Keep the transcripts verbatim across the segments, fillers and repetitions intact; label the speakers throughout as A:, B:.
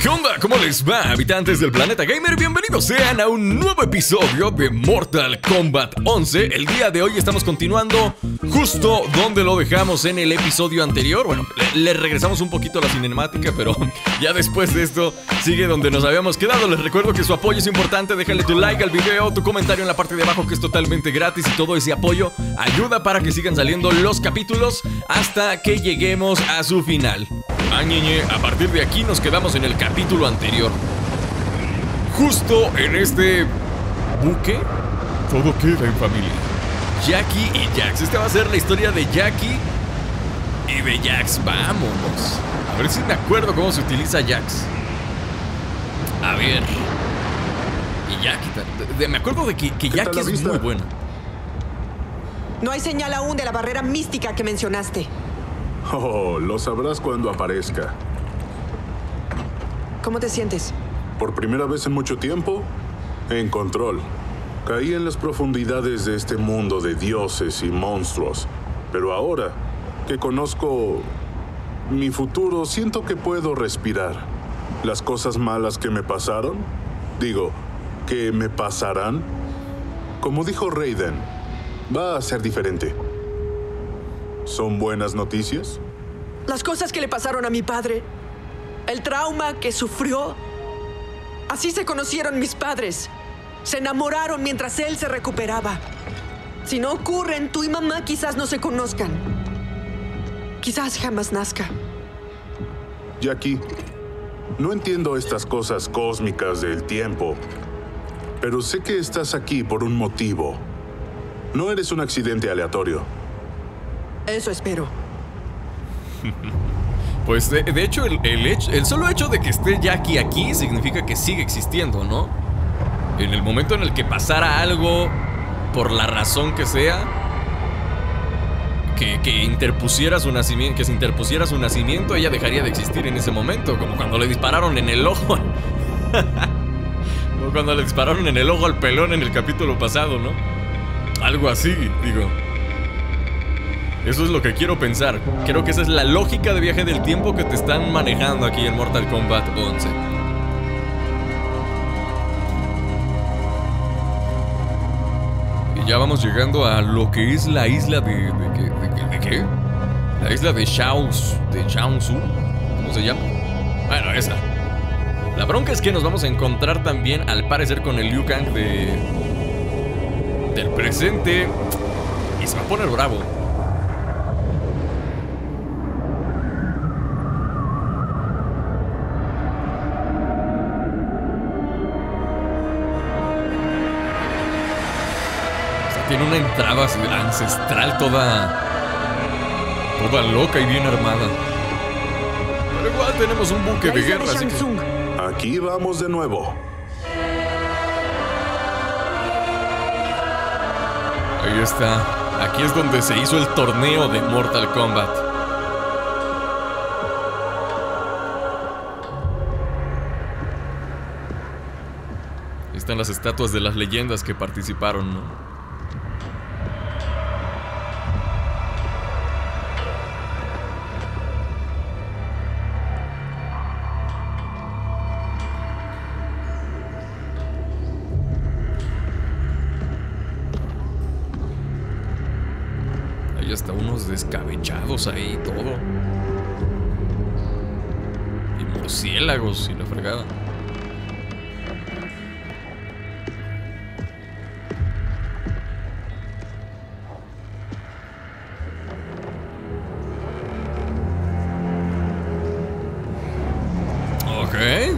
A: ¿Qué onda? ¿Cómo les va, habitantes del planeta gamer? Bienvenidos sean a un nuevo episodio de Mortal Kombat once. El día de hoy estamos continuando justo donde lo dejamos en el episodio anterior. Bueno, le, le regresamos un poquito a la cinemática, pero ya después de esto sigue donde nos habíamos quedado. Les recuerdo que su apoyo es importante. Déjale tu like al video, tu comentario en la parte de abajo, que es totalmente gratis, y todo ese apoyo ayuda para que sigan saliendo los capítulos hasta que lleguemos a su final. Añeñe, a partir de aquí nos quedamos en el capítulo anterior. Justo en este buque, todo queda en familia. Jackie y Jax. Esta va a ser la historia de Jackie y de Jax. Vámonos. A ver si me acuerdo cómo se utiliza Jax. A ver. Y Jackie. De, de, me acuerdo de que, que Jackie es muy buena.
B: No hay señal aún de la barrera mística que mencionaste.
C: Oh, lo sabrás cuando aparezca.
B: ¿Cómo te sientes?
C: Por primera vez en mucho tiempo, en control. Caí en las profundidades de este mundo de dioses y monstruos. Pero ahora que conozco mi futuro, siento que puedo respirar. Las cosas malas que me pasaron, digo, que me pasarán, como dijo Raiden, va a ser diferente. ¿Son buenas noticias?
B: Las cosas que le pasaron a mi padre, el trauma que sufrió. Así se conocieron mis padres. Se enamoraron mientras él se recuperaba. Si no ocurren, tú y mamá quizás no se conozcan. Quizás jamás nazca.
C: Jackie, no entiendo estas cosas cósmicas del tiempo, pero sé que estás aquí por un motivo. No eres un accidente aleatorio.
B: Eso espero.
A: Pues de, de hecho el, el, hecho, el solo hecho de que esté Jackie aquí significa que sigue existiendo, ¿no? En el momento en el que pasara algo, por la razón que sea, que, que interpusiera su nacimiento, que se interpusiera su nacimiento, ella dejaría de existir en ese momento. Como cuando le dispararon en el ojo. Como cuando le dispararon en el ojo al pelón en el capítulo pasado, ¿no? Algo así, digo. Eso es lo que quiero pensar. Creo que esa es la lógica de viaje del tiempo que te están manejando aquí en Mortal Kombat once. Y ya vamos llegando a lo que es la isla de... ¿De, de, de, de qué? La isla de Shaos... ¿De Chaozu? ¿Cómo se llama? Bueno, esa. La bronca es que nos vamos a encontrar también, al parecer, con el Liu Kang de... del presente. Y se va a poner bravo. Tiene una entrada ancestral toda... toda loca y bien armada. Pero igual tenemos un buque de guerra, así que...
C: Aquí vamos de nuevo.
A: Ahí está. Aquí es donde se hizo el torneo de Mortal Kombat. Ahí están las estatuas de las leyendas que participaron, ¿no? Hay hasta unos descabechados ahí, todo. Y murciélagos y la fregada. Ok.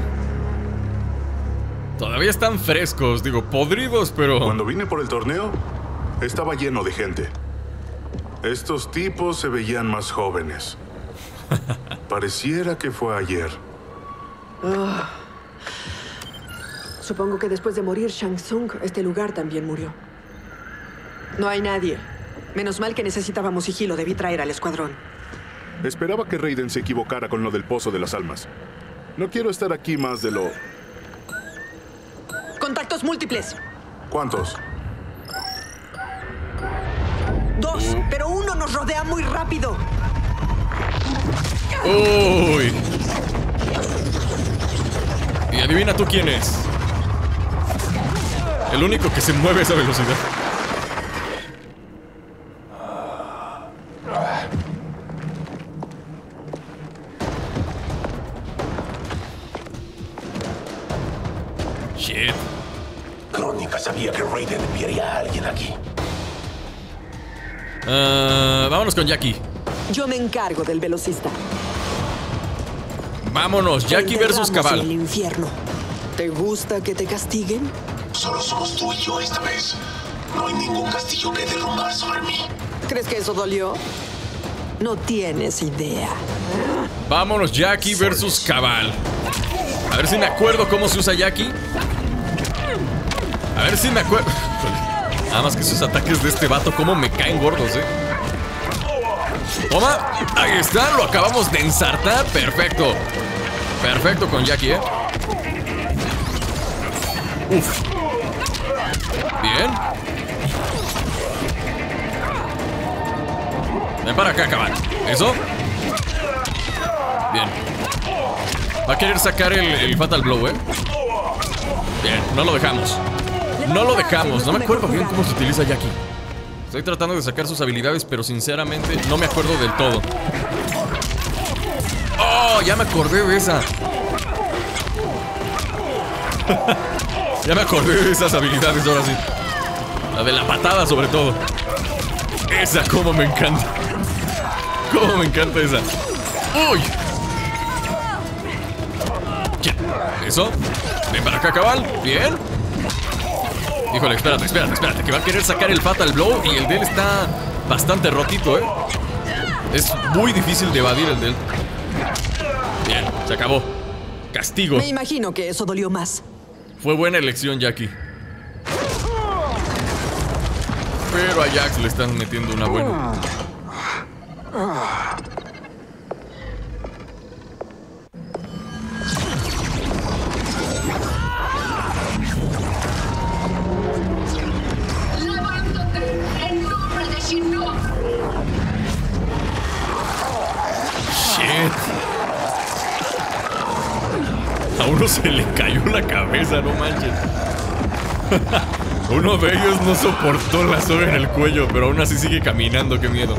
A: Todavía están frescos, digo, podridos, pero...
C: Cuando vine por el torneo, estaba lleno de gente. Estos tipos se veían más jóvenes. Pareciera que fue ayer.
B: Oh. Supongo que después de morir Shang Tsung, este lugar también murió. No hay nadie. Menos mal que necesitábamos sigilo. Debí traer al escuadrón.
C: Esperaba que Raiden se equivocara con lo del Pozo de las Almas. No quiero estar aquí más de lo...
B: Contactos múltiples.
C: ¿Cuántos?
B: Dos, pero uno nos rodea muy rápido.
A: Uy. adivina tú quién es. El único que se mueve a esa velocidad. Shit.
D: Crónica sabía que Raiden enviaría a alguien aquí.
A: Uh, vámonos con Jackie.
B: Yo me encargo del velocista.
A: Vámonos, Jackie versus Cabal.
B: El infierno. ¿Te gusta que te castiguen?
D: Solo somos tú y yo esta vez. No hay ningún castillo que derrumbar sobre mí.
B: ¿Crees que eso dolió? No tienes idea.
A: Vámonos, Jackie versus Cabal. A ver si me acuerdo cómo se usa Jackie. A ver si me acuerdo. Nada más que esos ataques de este vato, cómo me caen gordos, eh. Toma, ahí está, lo acabamos de ensartar. Perfecto. Perfecto con Jackie, eh. Uf. Bien. Ven para acá, Cabal. ¿Eso? Bien. Va a querer sacar el, el Fatal Blow, eh. Bien, no lo dejamos. No lo dejamos. No me acuerdo bien cómo se utiliza Jackie. Estoy tratando de sacar sus habilidades, pero sinceramente no me acuerdo del todo. ¡Oh! Ya me acordé de esa. Ya me acordé de esas habilidades ahora sí. La de la patada sobre todo. Esa como me encanta. Cómo me encanta esa. ¡Uy! ¿Eso? Ven para acá, Cabal. Bien. Híjole, espérate, espérate, espérate. Que va a querer sacar el Fatal Blow. Y el de él está bastante rotito, ¿eh? Es muy difícil de evadir el de él. Bien, se acabó. Castigo.
B: Me imagino que eso dolió más.
A: Fue buena elección, Jackie. Pero a Jax le están metiendo una buena.
E: Levántate en nombre de Shinnok.
A: Shit. A uno se le cayó la cabeza, no manches. Uno de ellos no soportó la soga en el cuello, pero aún así sigue caminando, qué miedo.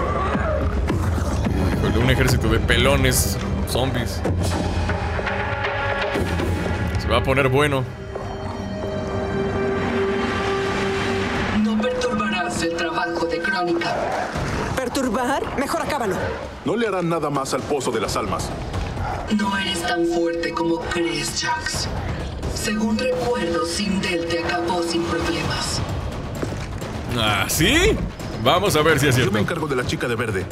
A: Híjole, un ejército de pelones, zombies. Se va a poner bueno.
E: No perturbarás el trabajo de Crónica.
B: ¿Perturbar? Mejor acábalo.
C: No le harán nada más al Pozo de las Almas.
E: No eres tan fuerte como crees, Jax. Según recuerdo, Sindel te acabó sin problemas.
A: ¿Ah, sí? Vamos a ver si es
C: Yo
A: cierto.
C: me encargo de la chica de verde.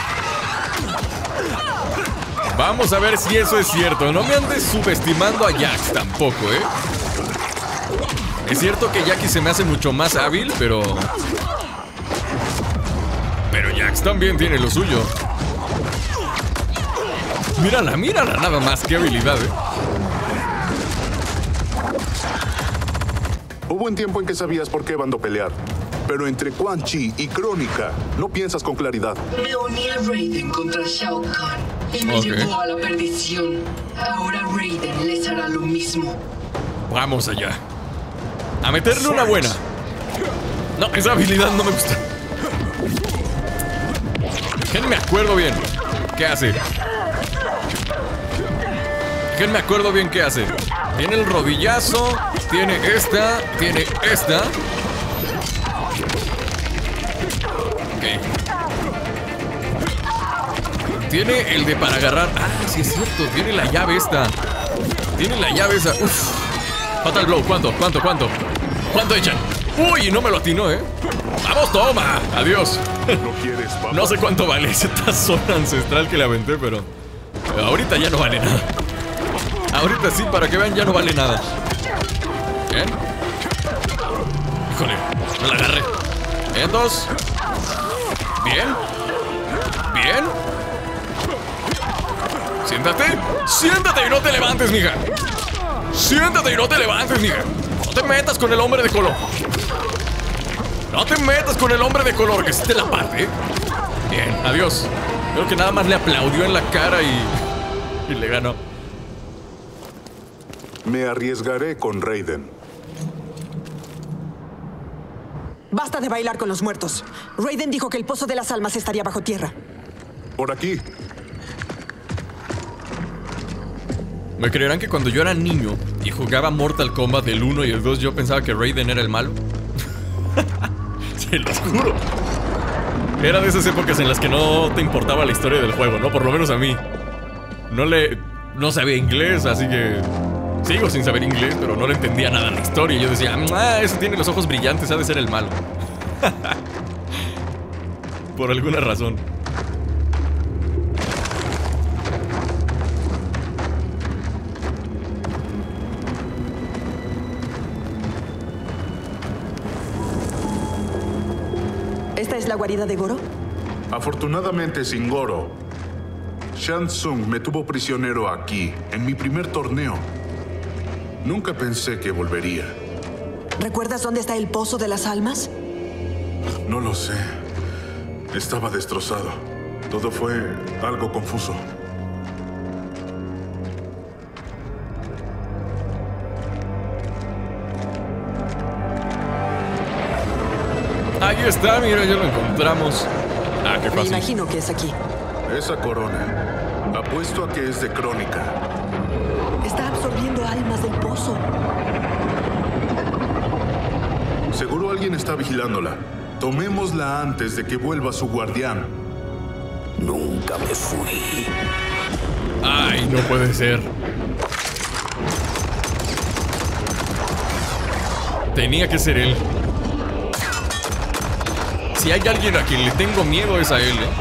A: Vamos a ver si eso es cierto. No me andes subestimando a Jax tampoco, ¿eh? Es cierto que Jackie se me hace mucho más hábil, pero... Pero Jax también tiene lo suyo. Mírala, mírala nada más, qué habilidad, ¿eh?
C: Hubo un tiempo en que sabías por qué bando pelear. Pero entre Quan Chi y Crónica, no piensas con claridad.
E: Me uní a Raiden contra Shao Kahn y me
A: Ok.
E: llevó a la perdición. Ahora Raiden les hará lo mismo.
A: Vamos allá. A meterle una buena. No, esa habilidad no me gusta. ¿Quién me acuerdo bien? ¿Qué hace? ¿Quién me acuerdo bien qué hace? Tiene el rodillazo. Tiene esta. Tiene esta. Ok. Tiene el de para agarrar. Ah, sí es cierto. Tiene la llave esta. Tiene la llave esa. Uf. Fatal Blow. ¿Cuánto? ¿Cuánto? ¿Cuánto? ¿Cuánto echan? Uy, no me lo atinó, ¿eh? ¡Vamos, toma! Adiós.
C: ¿No quieres, papá?
A: No sé cuánto vale ese tazón ancestral que le aventé, pero... pero ahorita ya no vale nada. Ahorita sí, para que vean, ya no vale nada. Bien. Híjole, me la agarré. Bien, dos. Bien. Bien. Siéntate. Siéntate y no te levantes, mija. Siéntate y no te levantes, mija. No te metas con el hombre de color. No te metas con el hombre de color, que se te la parte. Bien, adiós. Creo que nada más le aplaudió en la cara y... y le ganó.
C: Me arriesgaré con Raiden.
B: Basta de bailar con los muertos. Raiden dijo que el Pozo de las Almas estaría bajo tierra.
C: Por aquí.
A: ¿Me creerán que cuando yo era niño y jugaba Mortal Kombat el uno y el dos yo pensaba que Raiden era el malo? Se los juro. Era de esas épocas en las que no te importaba la historia del juego, ¿no? Por lo menos a mí. No le... no sabía inglés, así que... sigo sin saber inglés, pero no le entendía nada a la historia. Y yo decía, ah, ese tiene los ojos brillantes, ha de ser el malo. Por alguna razón.
B: ¿Esta es la guarida de Goro?
C: Afortunadamente sin Goro. Shang Tsung me tuvo prisionero aquí, en mi primer torneo. Nunca pensé que volvería.
B: ¿Recuerdas dónde está el Pozo de las Almas?
C: No lo sé. Estaba destrozado. Todo fue algo confuso.
A: Ahí está, mira, ya lo encontramos. Ah, qué
B: Me
A: fácil.
B: imagino que es aquí.
C: Esa corona. Apuesto a que es de Crónica.
B: Está absorbiendo almas del pozo.
C: Seguro alguien está vigilándola. Tomémosla antes de que vuelva su guardián.
D: Nunca me fui.
A: Ay, no puede ser. Tenía que ser él. Si hay alguien a quien le tengo miedo es a él, ¿eh?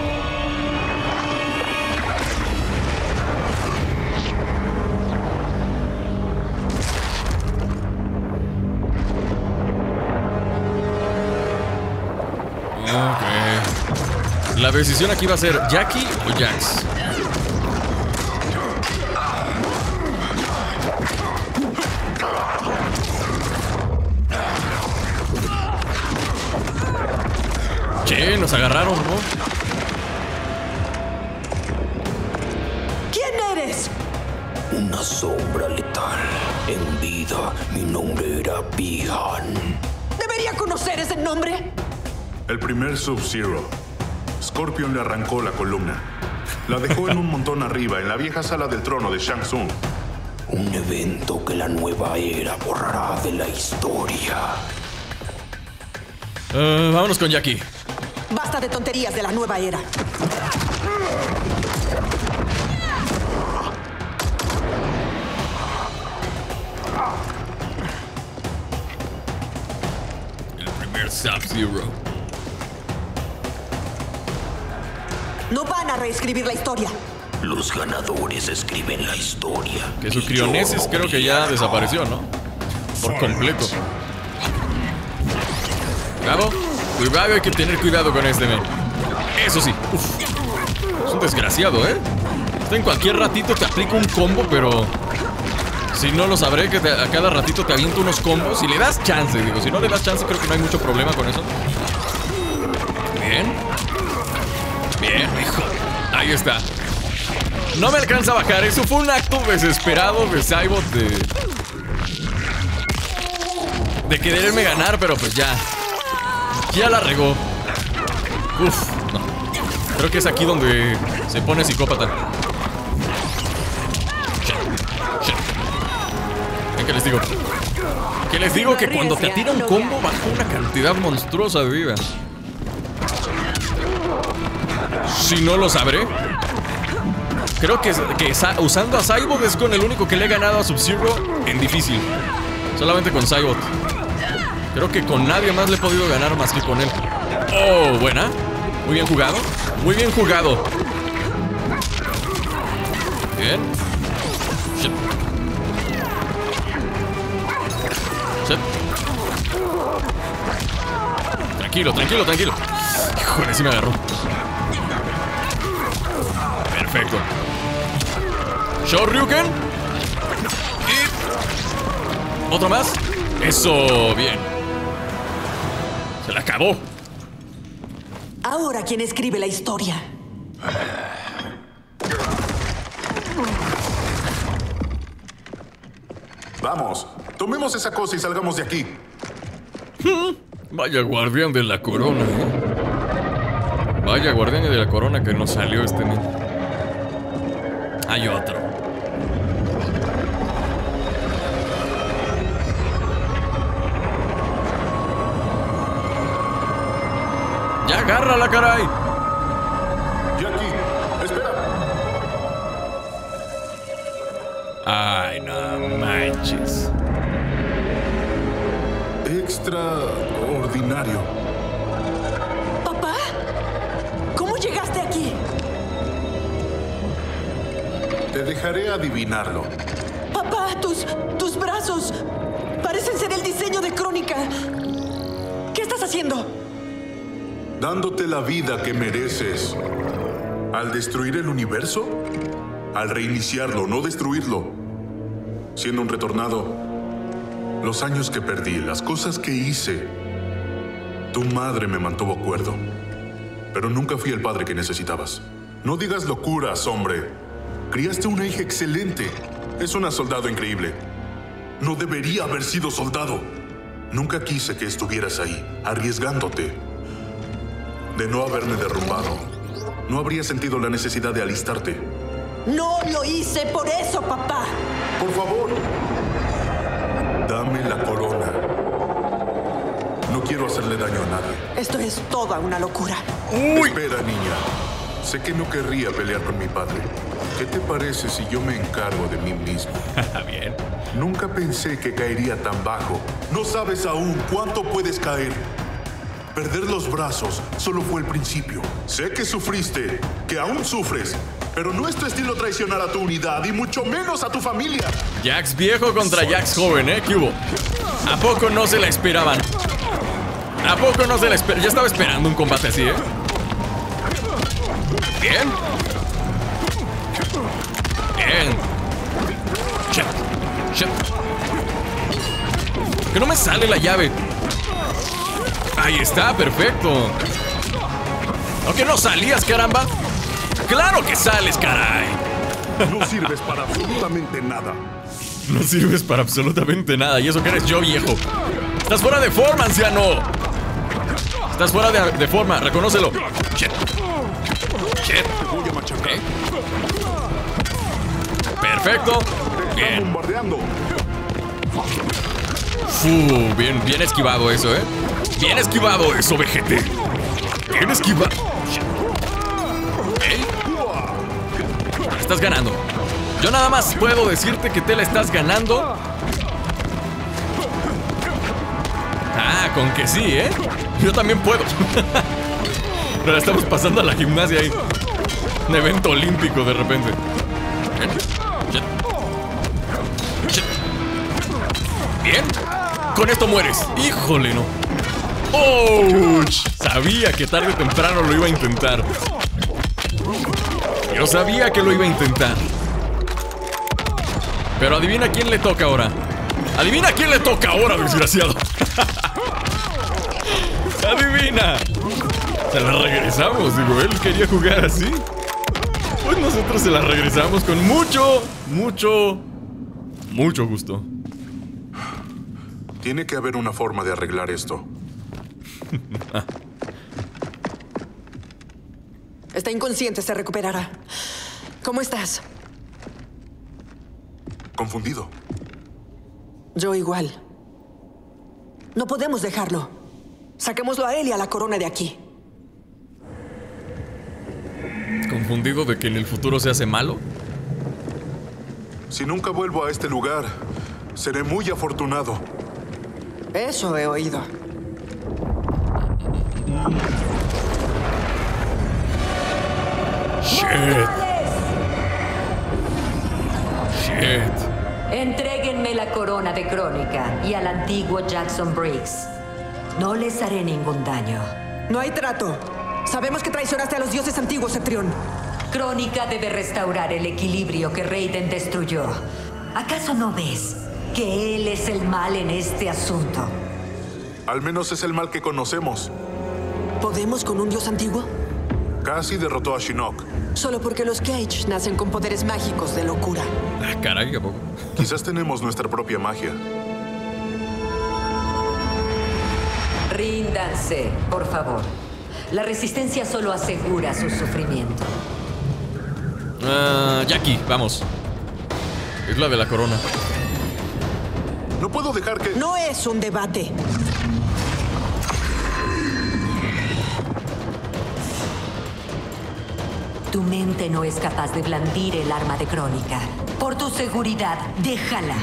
A: Ok. La decisión aquí va a ser Jackie o Jax. Che, nos agarraron, ¿no?
B: ¿Quién eres?
D: Una sombra letal. En vida, mi nombre era Bi-Han.
B: ¿Debería conocer ese nombre?
C: El primer Sub-Zero. Scorpion le arrancó la columna. La dejó en un montón arriba, en la vieja sala del trono de Shang Tsung.
D: Un evento que la nueva era borrará de la historia.
A: Uh, vámonos con Jackie.
B: Basta de tonterías de la nueva era.
A: El primer Sub-Zero.
B: No van a reescribir la historia.
D: Los ganadores escriben la historia.
A: Que su
D: y yo
A: crionesis
D: no
A: creo que ya
D: moriré.
A: desapareció, ¿no? Por completo. Cuidado, cuidado, hay que tener cuidado con este, men. Eso sí, uf. Es un desgraciado, ¿eh? Este en cualquier ratito te aplica un combo, pero... si no lo sabré, que te- a cada ratito te avienta unos combos y le das chance, digo. Si no le das chance, creo que no hay mucho problema con eso. Bien. Bien, hijo. Ahí está. No me alcanza a bajar. Eso fue un acto desesperado de Cybot de... de quererme ganar, pero pues ya. Ya la regó. Uf, no. Creo que es aquí donde se pone psicópata. Shit, shit. ¿Ven qué les digo? ¿Qué les digo? Que cuando te atira un combo baja una cantidad monstruosa de vida. Si no lo sabré. Creo que, que sa- usando a Cybot es con el único que le he ganado a Sub-Zero en difícil. Solamente con Cybot. Creo que con nadie más le he podido ganar más que con él. Oh, buena. Muy bien jugado. Muy bien jugado. Bien. Shit. Shit. Tranquilo, tranquilo, tranquilo. Híjole, sí me agarró. Perfecto. Shoryuken. Y... otro más. Eso, bien. Se la acabó.
B: Ahora, ¿quién escribe la historia?
C: Vamos, tomemos esa cosa y salgamos de aquí.
A: Vaya guardián de la corona, ¿eh? Vaya guardián de la corona que nos salió este niño. Hay otro. ¡Ya agárrala, caray!
C: Jackie, espera.
A: Ay, no manches.
C: Extraordinario.
B: ¿Papá? ¿Cómo llegaste aquí?
C: Te dejaré adivinarlo.
B: Papá, tus, tus brazos parecen ser el diseño de Crónica. ¿Qué estás haciendo?
C: Dándote la vida que mereces. ¿Al destruir el universo? Al reiniciarlo, no destruirlo. Siendo un retornado, los años que perdí, las cosas que hice. Tu madre me mantuvo cuerdo. Pero nunca fui el padre que necesitabas. No digas locuras, hombre. Criaste una hija excelente. Es una soldado increíble. No debería haber sido soldado. Nunca quise que estuvieras ahí, arriesgándote. De no haberme derrumbado, no habría sentido la necesidad de alistarte.
B: No lo hice por eso, papá.
C: Por favor, dame la corona. No quiero hacerle daño a nadie.
B: Esto es toda una locura.
A: ¡Uy!
C: Espera, niña. Sé que no querría pelear con mi padre. ¿Qué te parece si yo me encargo de mí mismo?
A: Bien.
C: Nunca pensé que caería tan bajo. No sabes aún cuánto puedes caer. Perder los brazos solo fue el principio. Sé que sufriste, que aún sufres, pero no es tu estilo traicionar a tu unidad y mucho menos a tu familia.
A: Jax viejo contra Jax joven, ¿eh? ¿Qué hubo? ¿A poco no se la esperaban? ¿A poco no se la esperaban? Ya estaba esperando un combate así, ¿eh? Bien. Bien. Shit. Shit. Que no me sale la llave. Ahí está, perfecto. Aunque no salías, caramba. ¡Claro que sales, caray!
C: No sirves para absolutamente nada.
A: No sirves para absolutamente nada. Y eso que eres yo, viejo. Estás fuera de forma, anciano. Estás fuera de, de forma, reconócelo. Shit. Shit.
C: Voy a machacar.
A: Okay. Perfecto. Bien.
C: Bombardeando.
A: Uh, bien, bien esquivado eso, ¿eh? Bien esquivado eso, vejete. Bien esquivado. ¿Eh? Estás ganando. Yo nada más puedo decirte que te la estás ganando. Ah, con que sí, ¿eh? Yo también puedo. Pero estamos pasando a la gimnasia ahí. Un evento olímpico de repente. Bien. Con esto mueres. Híjole, no. ¡Oh! Sabía que tarde o temprano lo iba a intentar. Yo sabía que lo iba a intentar. Pero adivina quién le toca ahora. Adivina quién le toca ahora, desgraciado. Adivina. Se la regresamos, digo, él quería jugar así. Pues nosotros se la regresamos con mucho, mucho, mucho gusto.
C: Tiene que haber una forma de arreglar esto.
B: Está inconsciente, se recuperará. ¿Cómo estás?
C: Confundido.
B: Yo igual. No podemos dejarlo. Saquémoslo a él y a la corona de aquí.
A: ¿Confundido de que en el futuro se hace malo?
C: Si nunca vuelvo a este lugar, seré muy afortunado.
B: Eso he oído.
A: Shit. Shit.
F: Entréguenme la corona de Crónica y al antiguo Jackson Briggs. No les haré ningún daño.
B: No hay trato. Sabemos que traicionaste a los dioses antiguos, Cetrión.
F: Crónica debe restaurar el equilibrio que Raiden destruyó. ¿Acaso no ves que él es el mal en este asunto?
C: Al menos es el mal que conocemos.
B: ¿Podemos con un dios antiguo?
C: Casi derrotó a Shinnok.
B: Solo porque los Cage nacen con poderes mágicos de locura.
A: Ah, caray, ¿a poco?
C: Quizás tenemos nuestra propia magia.
F: Ríndanse, por favor. La resistencia solo asegura su sufrimiento.
A: Uh, Jackie, vamos. Es la de la corona.
C: No puedo dejar que...
B: No es un debate.
F: Tu mente no es capaz de blandir el arma de Crónica. Por tu seguridad, déjala.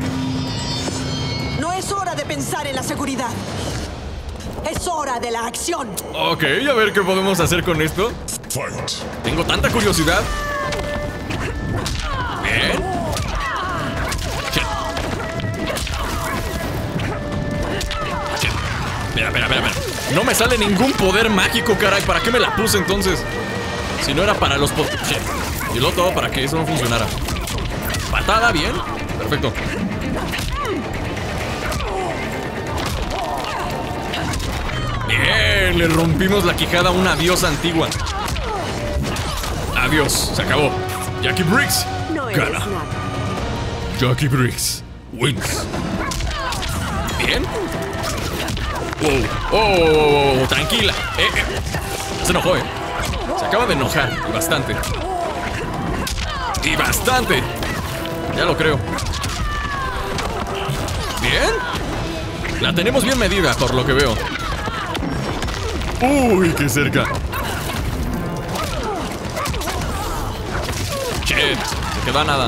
B: No es hora de pensar en la seguridad. Es hora de la acción.
A: Ok, a ver qué podemos hacer con esto. Tengo tanta curiosidad. Bien. Shit. Shit. Mira, mira, mira, mira. No me sale ningún poder mágico, caray. ¿Para qué me la puse entonces? Si no era para los poderes. Shit. Y luego todo para que eso no funcionara. Patada, bien. Perfecto. Bien, le rompimos la quijada a una diosa antigua. Adiós, se acabó. Jackie Briggs
B: No eres
A: gana.
B: nada.
A: Jackie Briggs wins. Bien. Wow. Oh, oh, tranquila. Eh, eh. Se enojó, eh. Se acaba de enojar. Y bastante. Y bastante. Ya lo creo. Bien. La tenemos bien medida, por lo que veo. Uy, qué cerca. Shit, se quedó a nada.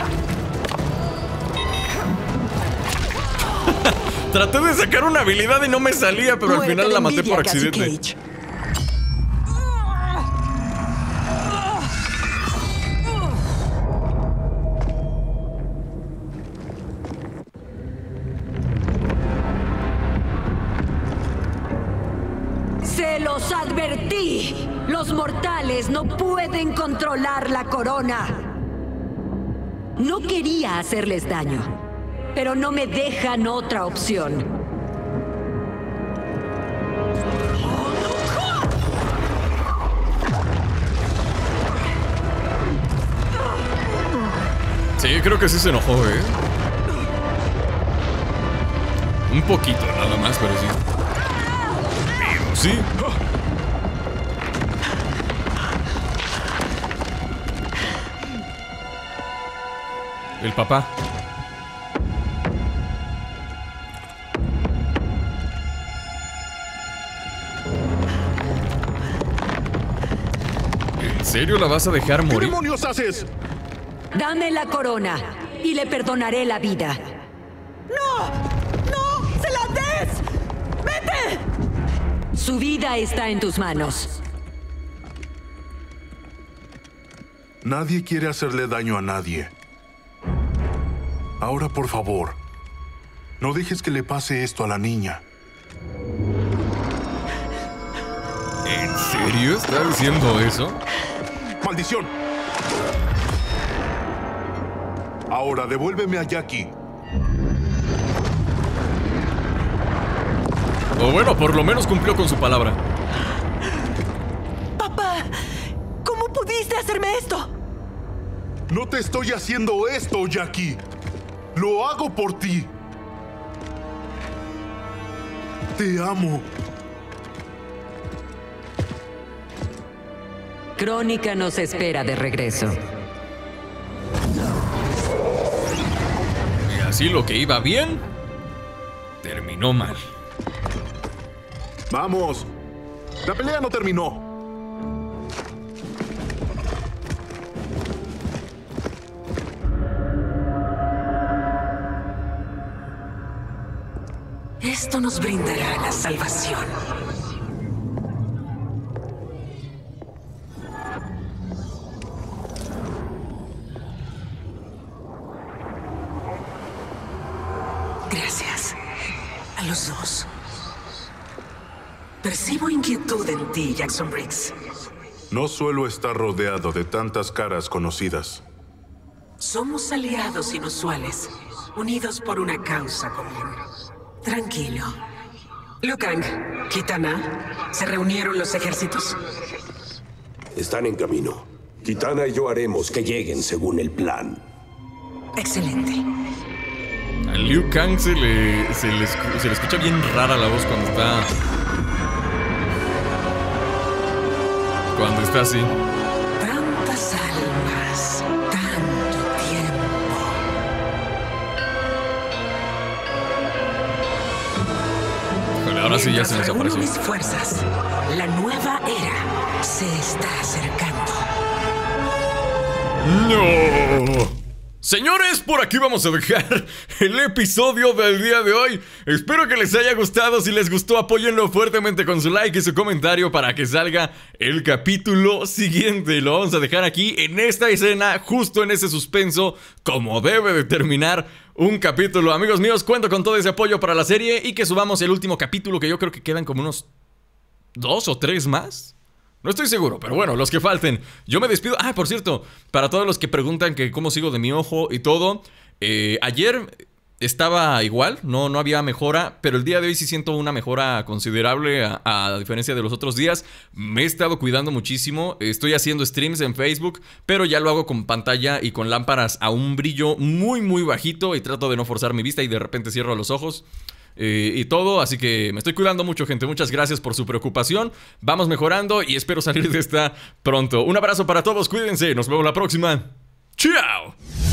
A: Traté de sacar una habilidad y no me salía, pero al
B: Muerte
A: final
B: de
A: la maté
B: envidia,
A: por
B: Cassie
A: accidente.
B: Cage.
F: ¡Se los advertí! Los mortales no pueden controlar la corona. No quería hacerles daño, pero no me dejan otra opción.
A: Sí, creo que sí se enojó, ¿eh? Un poquito, nada más, pero sí. Sí. El papá. ¿En serio la vas a dejar
C: ¿Qué
A: morir?
C: demonios haces?
F: Dame la corona y le perdonaré la vida.
B: ¡No! ¡No! ¡Se la des! ¡Vete!
F: Su vida está en tus manos.
C: Nadie quiere hacerle daño a nadie. Ahora, por favor, no dejes que le pase esto a la niña.
A: ¿En serio está diciendo eso?
C: ¡Maldición! Ahora, devuélveme a Jackie.
A: O bueno, por lo menos cumplió con su palabra.
B: Papá, ¿cómo pudiste hacerme esto?
C: No te estoy haciendo esto, Jackie. Lo hago por ti. Te amo.
F: Crónica nos espera de regreso.
A: Y así lo que iba bien, terminó mal.
C: Vamos. La pelea no terminó.
E: Esto nos brindará la salvación. Gracias a los dos. Percibo inquietud en ti, Jackson Briggs.
C: No suelo estar rodeado de tantas caras conocidas.
E: Somos aliados inusuales, unidos por una causa común. Tranquilo. Liu Kang, Kitana, ¿se reunieron los ejércitos?
D: Están en camino. Kitana y yo haremos que lleguen según el plan.
G: Excelente.
A: A Liu Kang se le, se le, se le escucha bien rara la voz cuando está... Cuando está así.
G: Tantas almas, tanto tiempo.
A: Híjole, ahora sí ya se nos apareció.
G: Mis fuerzas, la nueva era se está acercando.
A: ¡No! Señores, por aquí vamos a dejar el episodio del día de hoy. Espero que les haya gustado. Si les gustó, apóyenlo fuertemente con su like y su comentario para que salga el capítulo siguiente. Lo vamos a dejar aquí en esta escena, justo en ese suspenso, como debe de terminar un capítulo. Amigos míos, cuento con todo ese apoyo para la serie y que subamos el último capítulo, que yo creo que quedan como unos dos o tres más. No estoy seguro, pero bueno, los que falten. Yo me despido. Ah, por cierto, para todos los que preguntan que cómo sigo de mi ojo y todo, eh, ayer estaba igual, no, no había mejora, pero el día de hoy sí siento una mejora considerable a, a diferencia de los otros días. Me he estado cuidando muchísimo, estoy haciendo streams en Facebook, pero ya lo hago con pantalla y con lámparas a un brillo muy muy bajito y trato de no forzar mi vista y de repente cierro los ojos. Eh, y todo, así que me estoy cuidando mucho, gente. Muchas gracias por su preocupación. Vamos mejorando y espero salir de esta pronto. Un abrazo para todos, cuídense, nos vemos la próxima. ¡Chao!